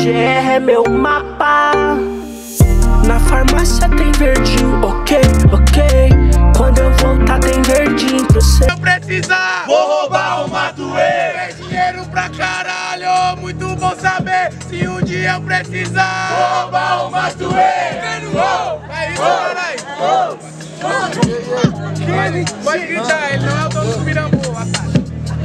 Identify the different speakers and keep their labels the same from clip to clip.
Speaker 1: GR é meu mapa. Na farmácia tem verdinho, ok. Quando eu voltar tem verdinho pra você.
Speaker 2: Se eu precisar, vou roubar o Matuê. É dinheiro pra caralho, muito bom saber. Se um dia eu precisar, vou roubar o Matuê. É isso, caralho. Pode gritar, ele não é o dono do Mirambu, Assad.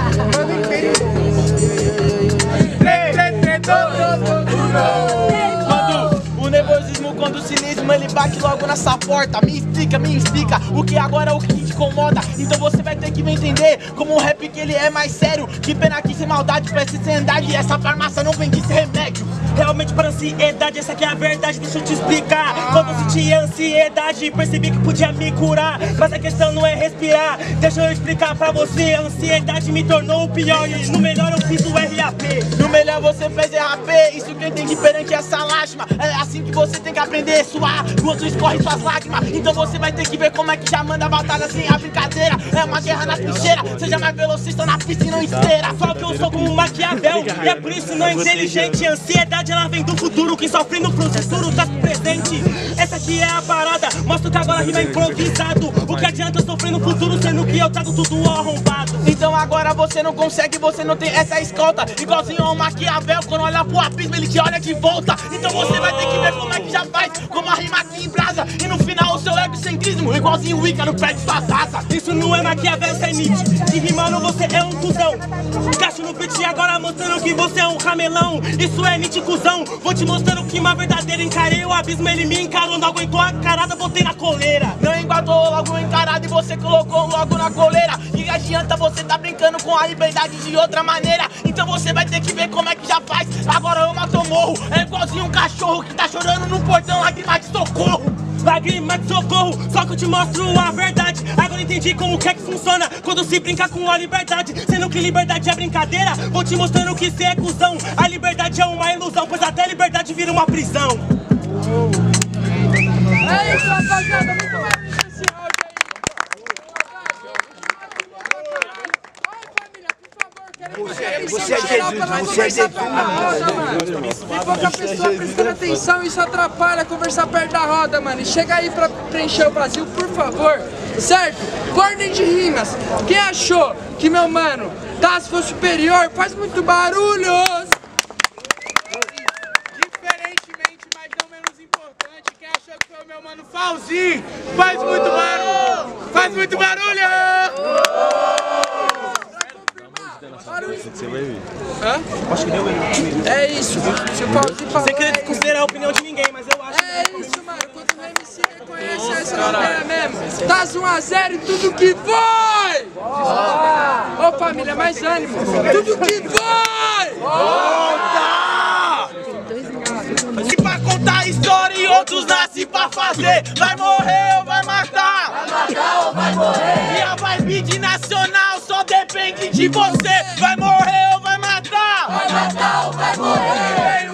Speaker 3: O nervosismo, quando o cinismo ele bate logo nessa porta. Me explica o que agora é o que te incomoda. Então você vai ter que me entender como um rap que ele é mais sério. Que pena que sem maldade parece sem andade. E essa farmácia não vende esse remédio.
Speaker 4: Realmente para ansiedade, essa aqui é a verdade, deixa eu te explicar. Quando eu senti ansiedade, percebi que podia me curar. Mas a questão não é respirar, deixa eu explicar pra você. A ansiedade me tornou o pior e no melhor eu fiz o RAP.
Speaker 3: No melhor você fez RAP, isso que entende perante essa lástima. É assim que você tem que aprender a suar, quando escorre suas lágrimas. Então você vai ter que ver como é que já manda a batalha sem a brincadeira. É uma guerra nas trincheiras, seja mais velocista na piscina ou esteira.
Speaker 4: Só que eu sou como um Maquiavel, e é por isso não é inteligente. A ansiedade ela vem do futuro, quem sofre no futuro tá presente. Essa aqui é a parada, mostro que agora rima improvisado. O que adianta eu sofrer no futuro, sendo que eu trago tudo arrombado.
Speaker 3: Então agora você não consegue, você não tem essa escolta. Igualzinho ao Maquiavel, quando olha pro abismo ele te olha de volta. Então você vai ter que ver como é que já faz, como a rima aqui em brasa. E no final o seu egocentrismo, igualzinho o Ícaro perde suas asas.
Speaker 4: Isso não é Maquiavel, isso é Nietzsche. De rimando você é um cuzão. Cacho no beat agora mostrando que você é um ramelão. Isso é Nietzsche, cuzão. Vou te mostrando que uma verdadeira encarei o abismo, ele me encarou. Não aguentou a carada, botei na coleira.
Speaker 3: Não enguardou logo encarado e você colocou logo na coleira. Que adianta você tá brincando com a liberdade de outra maneira. Então você vai ter que ver como é que já faz. Agora eu mato morro, é igualzinho um cachorro que tá chorando no portão, lágrima de socorro.
Speaker 4: Lágrima de socorro, só que eu te mostro a verdade. Agora entendi como que é que funciona quando se brinca com a liberdade. Sendo que liberdade é brincadeira, vou te mostrando que cê é cuzão. A liberdade é uma ilusão, pois até a liberdade vira uma prisão.
Speaker 5: É isso, rapaziada, muito mais esse áudio aí. Você é Jesus, você é Jesus. Tem pouca pessoa prestando atenção, isso atrapalha conversar perto da roda, mano. E chega aí pra preencher o vazio, por favor. Certo? Ordem de rimas. Quem achou que meu mano Das foi superior, faz muito barulho.
Speaker 2: Diferentemente, mas não menos importante, quem achou que foi o meu mano Falzinho, faz muito barulho! Faz muito barulho!
Speaker 6: Você vai ver.
Speaker 5: Hã?
Speaker 6: Acho que deu ele.
Speaker 5: É isso. Se o Paulinho falou,
Speaker 4: Sem querer desconsiderar a opinião de ninguém, mas eu acho.
Speaker 5: é isso, mano. Quando o MC reconhece essa ideia mesmo. Tá 1 a 0 e tudo que foi! Ô família, mais ânimo. Tudo que foi!
Speaker 3: E pra contar a história e outros nascem pra fazer. Vai morrer ou vai matar?
Speaker 7: Vai matar ou vai morrer?
Speaker 3: E a vibe nacional só depende de você. Vai morrer ou vai matar?
Speaker 7: Vai matar ou vai morrer?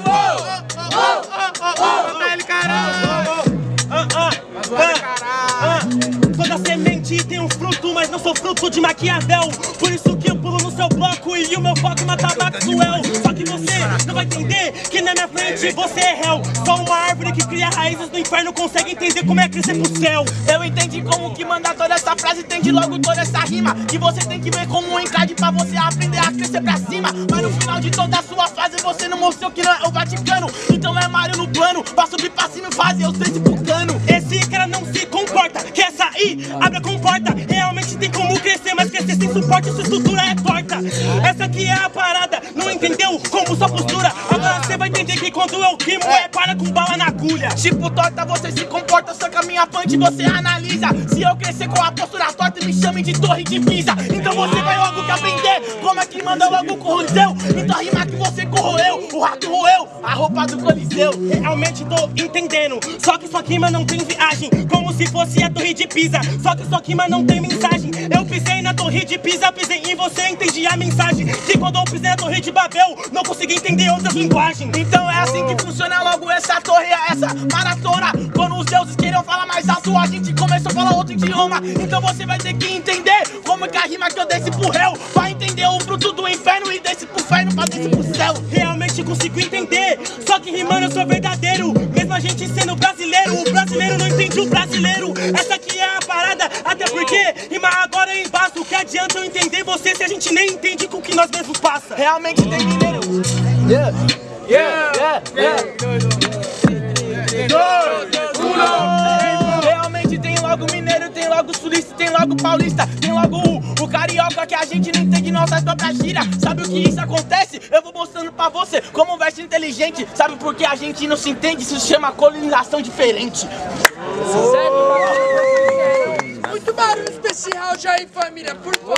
Speaker 4: Toda semente tem um fruto, mas não sou fruto de Maquiavel. Por isso que eu pulo no seu bloco e o meu foco mata Maxwell. Só que você não vai entender que na minha frente você é réu. Só uma árvore que cria raízes no inferno consegue entender como é crescer pro céu.
Speaker 3: Eu entendi como que manda toda essa frase, entendi logo toda essa rima. Que você tem que ver como um encade pra você aprender a crescer pra cima. Mas no final de toda a sua fase você não mostrou que não é o Vaticano. Então é Mário no plano, pra subir pra cima e fazer os 3 pro cano.
Speaker 4: Esse cara não se comporta, quer sair, abre a comporta. Realmente tem como crescer, mas crescer sem suporte, sua estrutura é torta. Essa aqui é a parada, não entendeu como sua postura. Agora você vai entender que quando eu rimo é para com bala na agulha.
Speaker 3: Tipo torta você se comporta, só que a minha punch você analisa. Se eu crescer com a postura torta, me chame de torre de Pisa. Então você vai logo que aprender como é que manda logo corroeu. Então a rima que você corroeu, o rato roeu a roupa do Coliseu.
Speaker 4: Realmente tô entendendo, só que sua rima não tem viagem, como se fosse a torre de Pisa. Só que sua rima não tem mensagem. Eu pisei na torre de Pisa, pisei em você, entendi a mensagem. Que quando eu pisei na torre de Babel, não consegui entender outras linguagens.
Speaker 3: Então é assim que funciona logo essa torre, essa maratona. Quando os deuses queriam falar mais alto, a gente começou a falar outro idioma. Então você vai ter que entender como que a rima que eu desci pro réu vai entender entender o fruto do inferno e desse pro inferno pra descer pro céu.
Speaker 4: Realmente consigo entender, só que rimando eu sou verdadeiro. Mesmo a gente sendo brasileiro, o brasileiro não entende o brasileiro. Essa aqui é a parada, até porque rimar agora é embaço. O que adianta eu entender você se a gente nem entende com o que nós mesmos passa?
Speaker 3: Realmente tem mineiro. Realmente tem logo mineiro, tem logo sulista, tem logo paulista, tem logo o carioca que a gente não entende nossas próprias gírias. Sabe o que isso acontece? Eu vou mostrando pra você como um verso inteligente. Sabe por que a gente não se entende? Isso se chama colonização diferente.
Speaker 5: Muito barulho especial já aí, família, por favor.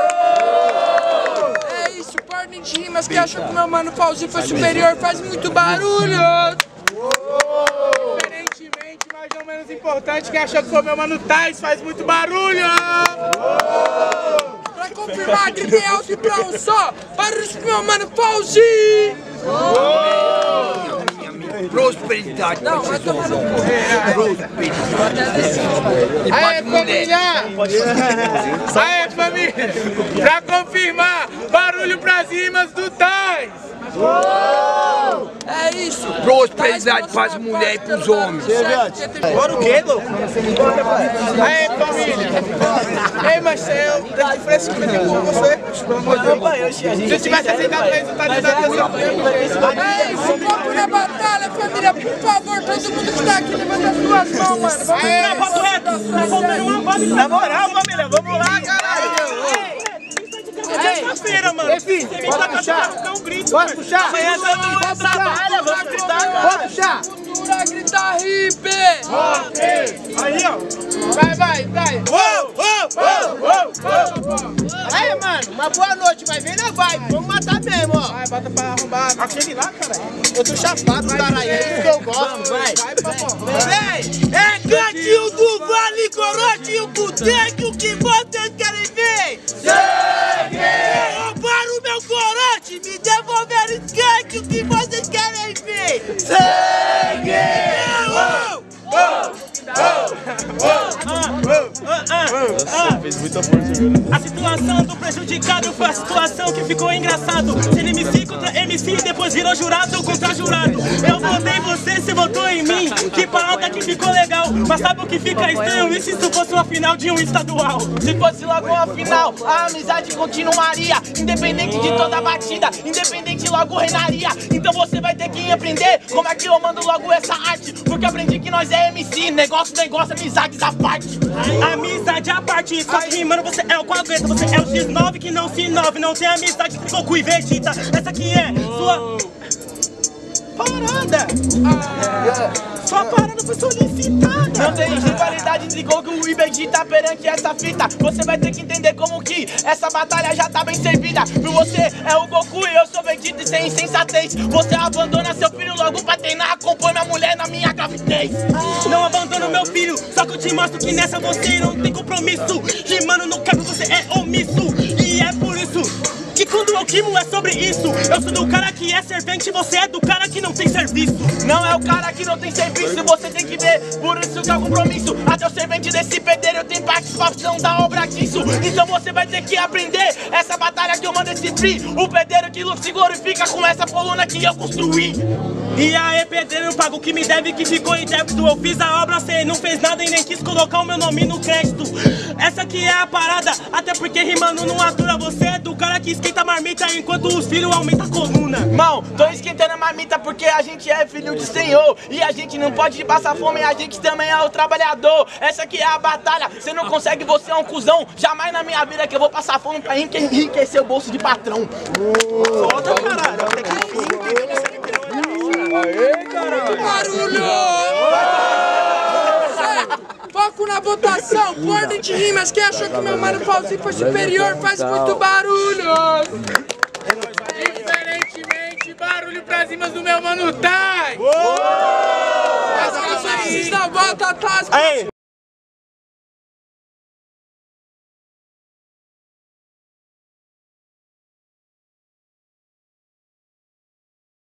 Speaker 5: É isso, ordem de rimas que achou que o meu mano Fauzi foi superior, faz muito barulho.
Speaker 2: Diferentemente, mas não menos importante, que achou que foi o meu mano Tais, faz muito barulho.
Speaker 5: Pra confirmar que tem alto e pra um só, barulho pro meu mano Fauzi.
Speaker 6: Prosperidade.
Speaker 5: Não, vai tomar no cu.
Speaker 2: Aê, família! Aê, família! Pra confirmar, barulho pras rimas do Tais!
Speaker 5: É isso.
Speaker 6: Prosperidade pras mulheres e pros homens.
Speaker 3: Bora o quê, louco?
Speaker 2: Aê, família! Ei, Marcelo, tá de frescura aqui com você? Se eu tivesse aceitado o resultado da atenção,
Speaker 5: É isso, foco na batalha, família, por favor, todo mundo que tá aqui, levanta as duas mãos, mano. Vamos
Speaker 3: Na moral, família, vamos lá, caralho!
Speaker 4: Terça-feira, mano.
Speaker 2: Bora puxar! Bora puxar!
Speaker 3: Amanhã todo mundo trabalha, vamos gritar,
Speaker 2: Bora puxar!
Speaker 5: Cultura, grita hip!
Speaker 2: Aí, ó! Vai!
Speaker 3: Aí, mano, uma boa noite, vai ver, não vai, vamos matar mesmo, ó.
Speaker 2: Vai, bota pra arrombar.
Speaker 3: Aquele lá, caralho. Eu tô chapado, caralho, é isso que eu gosto, vai. Vem! É cantinho do Vale, corotinho, boteco, que vocês querem ver? Sangue! Roubaram o meu corote, me devolveram skunk, o que vocês querem ver? Sangue!
Speaker 4: A situação do prejudicado foi a situação que ficou engraçado. Sendo MC contra MC, depois virou jurado contra jurado. Eu votei você, você votou em mim. Que parada que ficou legal. Mas sabe o que fica estranho? E se isso fosse uma final de um estadual?
Speaker 3: Se fosse logo uma final, a amizade continuaria. Independente de toda a batida, independente logo reinaria. Então você vai ter que aprender como é que eu mando logo essa arte. Porque aprendi que nós é MC, negócio, amizades à parte.
Speaker 4: Amizade à parte, só que mano, você é o quadreta, você é o X9 que não se inove, não tem amizade com Goku e Vegeta. Essa aqui é sua parada. Sua parada foi solicitada.
Speaker 3: Não tem rivalidade de Goku e Vegeta perante essa fita. Você vai ter que entender como que essa batalha já tá bem servida. Você é o Goku e eu sou Vegeta e sem insensatez. Você abandona seu filho logo pra treinar, acompanha minha mulher na minha gravidez.
Speaker 4: Não abandono meu filho, só que eu te mostro que nessa você não tem compromisso. Rimando no cap você é omisso. E é por isso que quando eu rimo é sobre isso. Eu sou do cara que é servente, você é do cara que não tem serviço.
Speaker 3: Não é o cara que não tem serviço, você tem que ver, por isso que é o compromisso. Até o servente desse pedreiro eu tenho participação da obra disso. Então você vai ter que aprender essa batalha que eu mando esse free. O pedreiro que se glorifica com essa coluna que eu construí.
Speaker 4: E aí, pedreiro, pago o que me deve, que ficou em débito. Eu fiz a obra, cê não fez nada e nem quis colocar o meu nome no crédito. Essa aqui é a parada, até porque rimando não atura. Você é do cara que esquenta a marmita enquanto os filhos aumentam a coluna.
Speaker 3: Mão, tô esquentando a marmita porque a gente é filho de Senhor. E a gente não pode passar fome, a gente também é o trabalhador. Essa aqui é a batalha, cê não consegue, você é um cuzão. Jamais na minha vida que eu vou passar fome pra enriquecer o bolso de patrão.
Speaker 4: Solta, caralho, até que enfim.
Speaker 5: Aê, caralho! Barulho! Foco na votação, por ordem de rimas. Quem achou que meu mano Fauzi foi superior faz muito barulho!
Speaker 2: Diferentemente, barulho pras rimas do meu mano Tai!
Speaker 5: As calças da volta, tá?